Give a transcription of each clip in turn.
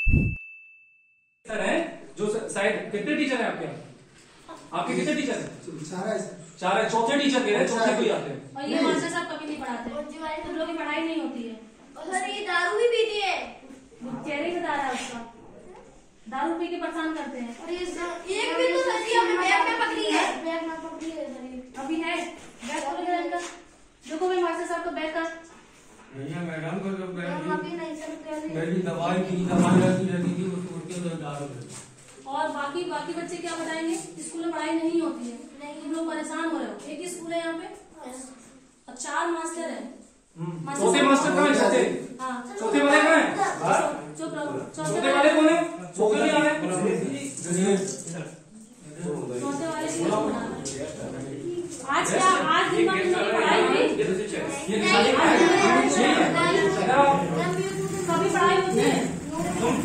Sir है जो side कितने टीचर हैं आपके? आपके कितने टीचर हैं? चार है। चौथे टीचर के हैं, चौथे कोई आते हैं। और ये मास्टर साहब कभी नहीं पढ़ाते, तुम लोग की पढ़ाई नहीं होती है। और सर ये दारू भी पीती है, चेहरे का दारा है उसका, दारू पी के परेशान करते हैं। और ये एक भी तो सर हमें बैग में पकड़ी है, बैग में पकड़ी है सर। अभी है बैग खोलेगा इनका, देखो मैं मास्टर साहब का बैग का भैया मैडम को जो हम अभी नहीं सर मेरी दवाई रखी रहती थी उसको उठ के डाल दे। और बाकी बच्चे क्या बताएंगे? स्कूल में पढ़ाई नहीं होती है, नहीं तुम लोग परेशान हो रहे हो। एक ही स्कूल है यहाँ पे और 4 मास्टर है। चौथे मास्टर कहाँ है? चौथे वाले कहाँ है? चौथे वाले कौन है? चौथे नहीं आ रहे। चौथे वाले आज क्या आज दिन में पढ़ाई हुई? कभी पढ़ाई होती है? तुम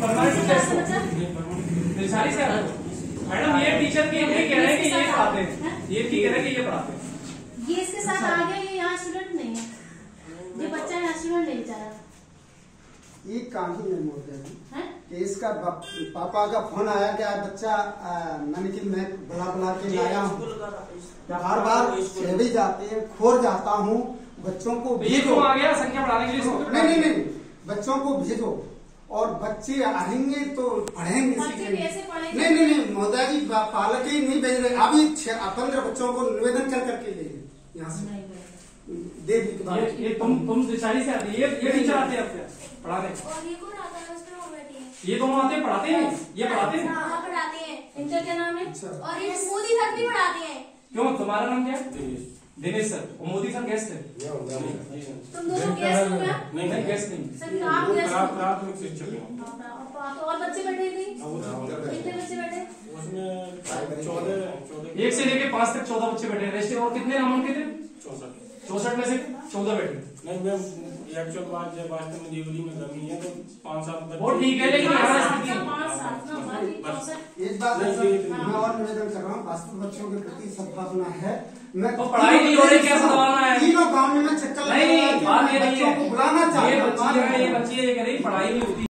से मैडम ये टीचर की ये कह रहे हैं कि ये पढ़ाते हैं, ये ठीक है कि ये पढ़ाते हैं। ये इसके साथ आ गया, ये यहाँ स्टूडेंट नहीं है, ये बच्चा यहाँ स्टूडेंट नहीं बेचारा। ये कहानी में मोड़ कि इसका पापा का फोन आया कि बच्चा मैंने कि मैं बुला के लाया हूँ, बार बार चढ़ी जाते हैं, खोर जाता हूँ, बच्चों को भेजो। आ गया संख्या बढ़ाने के लिए? नहीं, बच्चों को भेजो और बच्चे आएंगे तो पढ़ेंगे, सीखेंगे। नहीं मोदा जी पालक ही नहीं भेज रहे। अभी 15 बच्चों को निवेदन करके ले यहाँ से दे दी। ये तुम दिशारी से आते हैं, ये टीचर आते हैं पढ़ाने? और ये कौन आता है? उसमें वो बैठी है। ये दोनों आते हैं पढ़ाते हैं, ये पढ़ाते हैं। हाँ पढ़ाते हैं। इनका क्या नाम है? और ये मोदी सर भी पढ़ाते हैं। क्यों, तुम्हारा नाम क्या है? दिनेश सर। और मोदी सर गेस्ट है? तुम दोनों गेस्ट हो क्या? नहीं गेस्ट नहीं सर आप गेस्ट हो। प्राथमिक शिक्षक हैं। और बच्चे बैठे नहीं? कितने बच्चे बैठे? उसमें 14 1 से लेके 5 तक 14 बच्चे बैठे हैं। और कितने नाम के थे? 64 में से 14 बैठे। नहीं मैम, एक्चुअल बात जब वास्तव में देवली में कमी है तो 5-7 वो ठीक है, लेकिन एक बात मैं और निवेदन कर रहा हूँ, वास्तव बच्चों के प्रति सद्भावना है। मैं तो पढ़ाई नहीं हो रही, क्या सद्भावना है? तीनों गाँव में मैं चक्कर नहीं, बात ये नहीं है, बुलाना चाहता हूँ। ये बच्ची ये कह रही पढ़ाई नहीं होती।